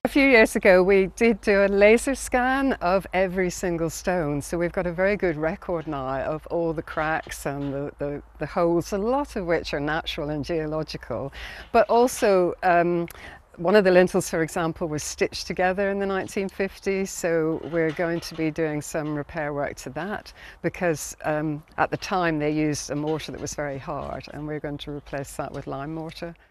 A few years ago we did do a laser scan of every single stone, so we've got a very good record now of all the cracks and the holes, a lot of which are natural and geological, but also one of the lintels, for example, was stitched together in the 1950s, so we're going to be doing some repair work to that because at the time they used a mortar that was very hard, and we're going to replace that with lime mortar.